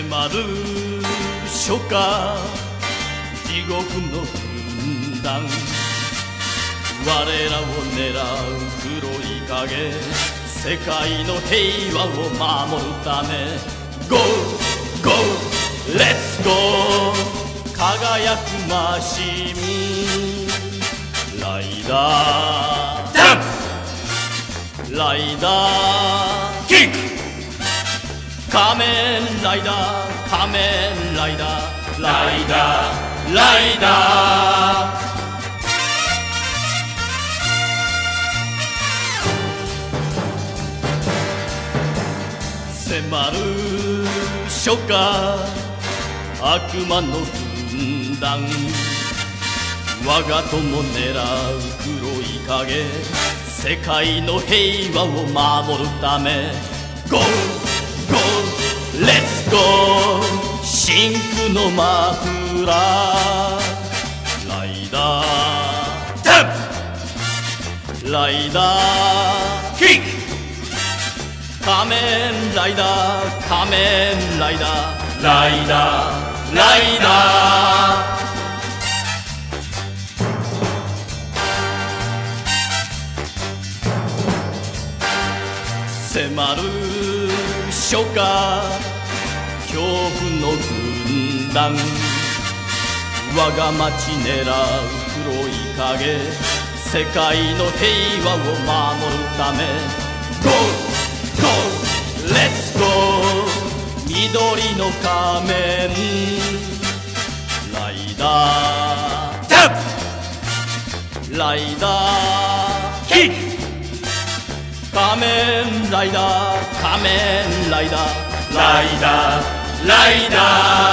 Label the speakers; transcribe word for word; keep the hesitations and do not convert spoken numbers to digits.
Speaker 1: 迫る初夏地獄の軍団我らを狙う黒い影世界の平和を守るため Go! Go! Let's go! 輝くマシンライダーダンプライダーキック仮面ライダー仮面ライダーライダーライダー迫る初夏悪魔の軍団我が友狙う黒い影世界の平和を守るため Go! Go! Let's go! 真空のマフラーライダーダンプライダーキック仮面ライダー仮面ライダーライダーライダー迫る初夏恐怖の軍団我が町狙う黒い影世界の平和を守るため Go! Go! Let's go! 緑の仮面ライダーダンプライダーキック仮面ライダー仮面ライダーライダーライダー